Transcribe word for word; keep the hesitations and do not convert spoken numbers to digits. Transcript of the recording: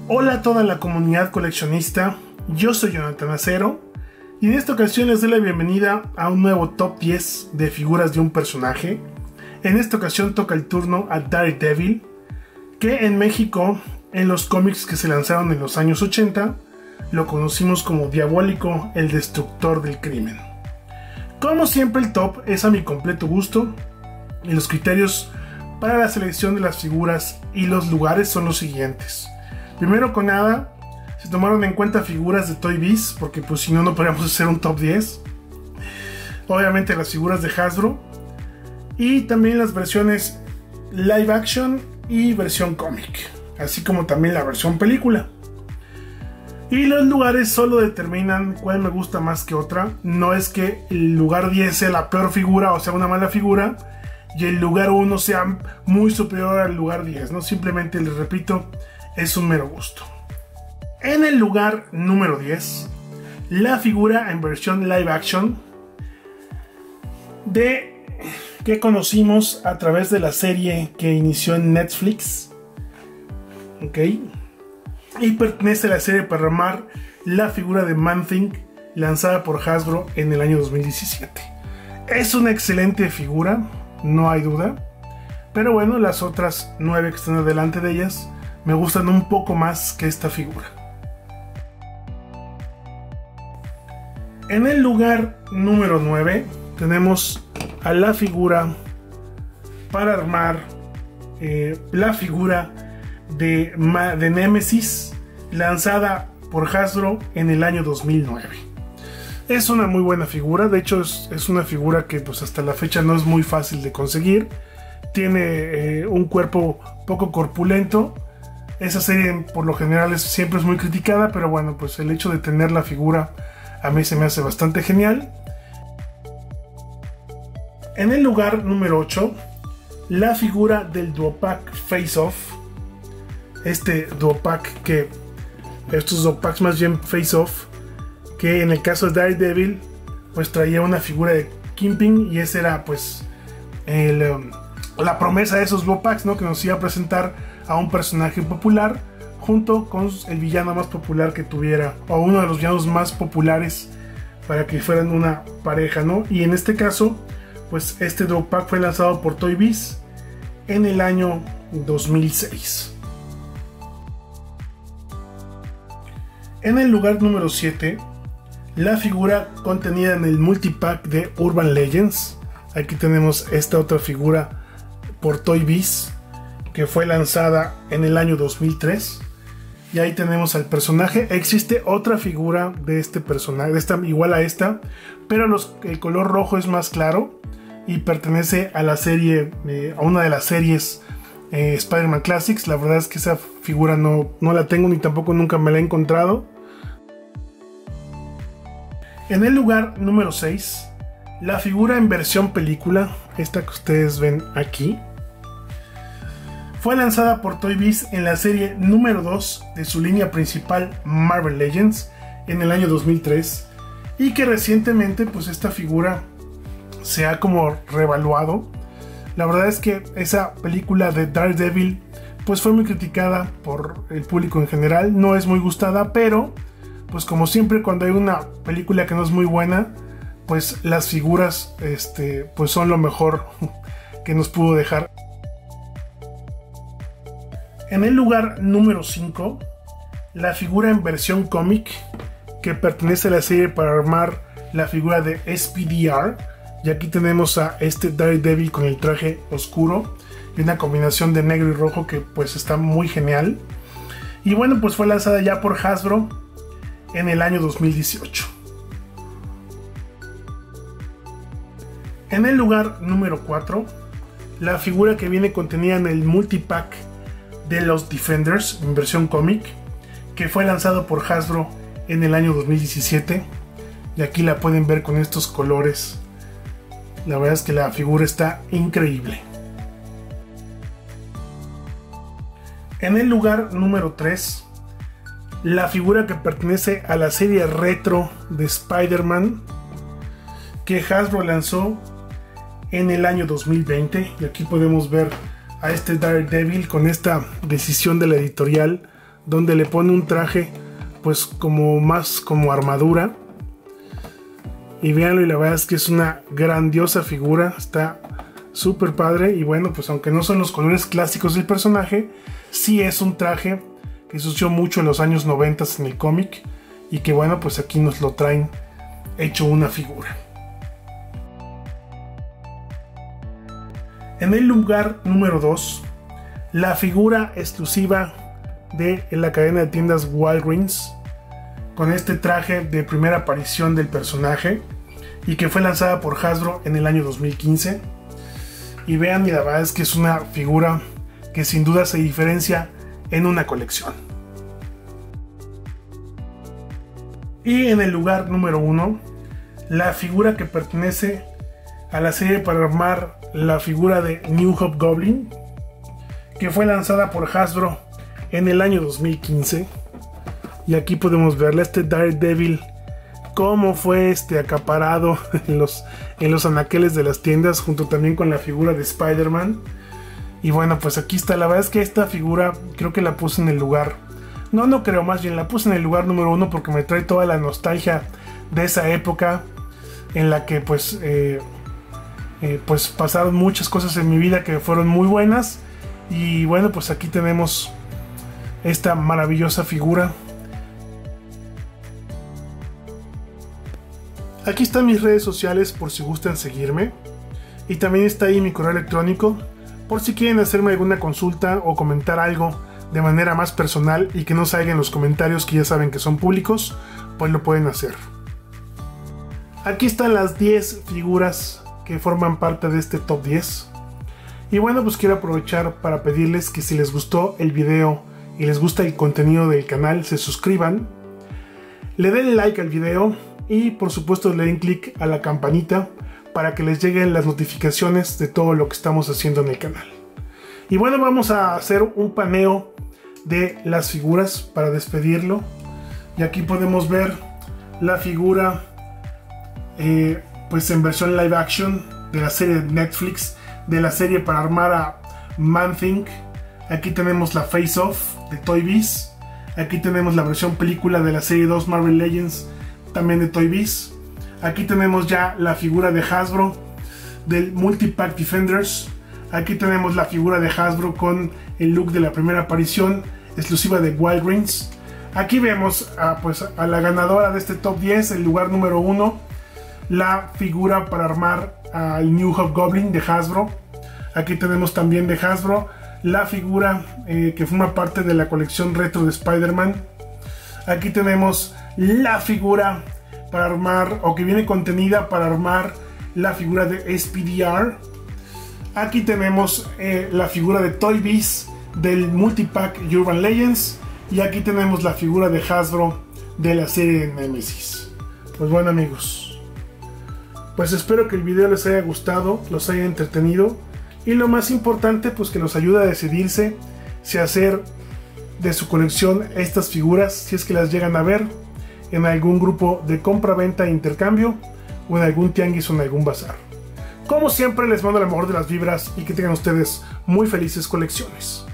Hola a toda la comunidad coleccionista, yo soy Jonathan Acero y en esta ocasión les doy la bienvenida a un nuevo top diez de figuras de un personaje. En esta ocasión toca el turno a Daredevil, que en México, en los cómics que se lanzaron en los años ochenta, lo conocimos como Diabólico, el destructor del crimen. Como siempre, el top es a mi completo gusto y los criterios para la selección de las figuras y los lugares son los siguientes. Primero con nada, se tomaron en cuenta figuras de Toy Biz, porque pues si no, no podríamos hacer un top diez. Obviamente las figuras de Hasbro y también las versiones live action y versión cómic, así como también la versión película. Y los lugares solo determinan cuál me gusta más que otra. No es que el lugar diez sea la peor figura o sea una mala figura y el lugar uno sea muy superior al lugar diez, ¿no? Simplemente les repito, es un mero gusto. En el lugar número diez, la figura en versión live action de que conocimos a través de la serie que inició en Netflix, ok, y pertenece a la serie para armar la figura de Man-Thing lanzada por Hasbro en el año dos mil diecisiete. Es una excelente figura, no hay duda, pero bueno, las otras nueve que están delante de ellas me gustan un poco más que esta figura. En el lugar número nueve tenemos a la figura para armar eh, la figura de, de Nemesis lanzada por Hasbro en el año dos mil nueve. Es una muy buena figura, de hecho es, es una figura que pues hasta la fecha no es muy fácil de conseguir. Tiene eh, un cuerpo poco corpulento. Esa serie por lo general es, siempre es muy criticada, pero bueno, pues el hecho de tener la figura a mí se me hace bastante genial. En el lugar número ocho, la figura del Duopack Face Off. Este Duopack que, estos Duopacks más bien Face Off, que en el caso de Daredevil, pues traía una figura de Kingpin y esa era pues el, um, la promesa de esos Duopacks, ¿no? Que nos iba a presentar a un personaje popular junto con el villano más popular que tuviera, o uno de los villanos más populares, para que fueran una pareja, ¿no? Y en este caso, pues este Duopack fue lanzado por Toy Biz en el año dos mil seis. En el lugar número siete, la figura contenida en el multipack de Urban Legends. Aquí tenemos esta otra figura por Toy Biz, que fue lanzada en el año dos mil tres. Y ahí tenemos al personaje. Existe otra figura de este personaje, de esta, igual a esta, pero los, el color rojo es más claro y pertenece a la serie, eh, a una de las series eh, Spider-Man Classics. La verdad es que esa figura no, no la tengo ni tampoco nunca me la he encontrado. En el lugar número seis, la figura en versión película, esta que ustedes ven aquí, fue lanzada por Toy Biz en la serie número dos de su línea principal Marvel Legends en el año dos mil tres, y que recientemente pues esta figura se ha como revaluado. La verdad es que esa película de Daredevil pues fue muy criticada por el público en general, no es muy gustada, pero pues como siempre cuando hay una película que no es muy buena, pues las figuras este, pues son lo mejor que nos pudo dejar. En el lugar número cinco, la figura en versión cómic que pertenece a la serie para armar la figura de S P D R. Y aquí tenemos a este Daredevil con el traje oscuro y una combinación de negro y rojo que pues está muy genial. Y bueno, pues fue lanzada ya por Hasbro en el año dos mil dieciocho. En el lugar número cuatro, la figura que viene contenida en el multipack de los Defenders en versión cómic, que fue lanzado por Hasbro en el año dos mil diecisiete, y aquí la pueden ver con estos colores. La verdad es que la figura está increíble. En el lugar número tres, la figura que pertenece a la serie retro de Spider-Man que Hasbro lanzó en el año dos mil veinte, y aquí podemos ver a este Daredevil con esta decisión de la editorial donde le pone un traje pues como más como armadura. Y véanlo, y la verdad es que es una grandiosa figura, está súper padre. Y bueno, pues aunque no son los colores clásicos del personaje, sí es un traje que se usó mucho en los años noventa en el cómic, y que bueno, pues aquí nos lo traen hecho una figura. En el lugar número dos, la figura exclusiva de la cadena de tiendas Walgreens, con este traje de primera aparición del personaje y que fue lanzada por Hasbro en el año dos mil quince. Y vean, la verdad es que es una figura que sin duda se diferencia en una colección. Y en el lugar número uno, la figura que pertenece a la serie para armar la figura de New Hobgoblin, que fue lanzada por Hasbro en el año dos mil quince. Y aquí podemos verle este Daredevil, cómo fue este acaparado en los, en los anaqueles de las tiendas, junto también con la figura de Spider-Man. Y bueno, pues aquí está. La verdad es que esta figura creo que la puse en el lugar, no, no creo, más bien la puse en el lugar número uno porque me trae toda la nostalgia de esa época en la que pues, eh, eh, pues pasaron muchas cosas en mi vida que fueron muy buenas. Y bueno, pues aquí tenemos esta maravillosa figura. Aquí están mis redes sociales por si gustan seguirme. Y también está ahí mi correo electrónico por si quieren hacerme alguna consulta o comentar algo de manera más personal y que no salga en los comentarios, que ya saben que son públicos, pues lo pueden hacer. Aquí están las diez figuras que forman parte de este top diez. Y bueno, pues quiero aprovechar para pedirles que si les gustó el video y les gusta el contenido del canal, se suscriban, le den like al video y por supuesto le den click a la campanita para que les lleguen las notificaciones de todo lo que estamos haciendo en el canal. Y bueno, vamos a hacer un paneo de las figuras para despedirlo. Y aquí podemos ver la figura eh, pues en versión live action de la serie de Netflix, de la serie para armar a Man-Thing. Aquí tenemos la Face Off de Toy Biz. Aquí tenemos la versión película de la serie dos Marvel Legends, también de Toy Biz. Aquí tenemos ya la figura de Hasbro del Multipack Defenders. Aquí tenemos la figura de Hasbro con el look de la primera aparición exclusiva de Walgreens. Aquí vemos a, pues, a la ganadora de este top diez, el lugar número uno, la figura para armar al New Hobgoblin de Hasbro. Aquí tenemos también de Hasbro la figura eh, que forma parte de la colección retro de Spider-Man. Aquí tenemos la figura para armar, o que viene contenida para armar la figura de S P D R. Aquí tenemos eh, la figura de Toy Biz del Multipack Urban Legends. Y aquí tenemos la figura de Hasbro de la serie de Nemesis. Pues bueno, amigos, pues espero que el video les haya gustado, los haya entretenido. Y lo más importante, pues que los ayude a decidirse si hacer de su colección estas figuras, si es que las llegan a ver en algún grupo de compra-venta e intercambio, o en algún tianguis o en algún bazar. Como siempre, les mando la mejor de las vibras y que tengan ustedes muy felices colecciones.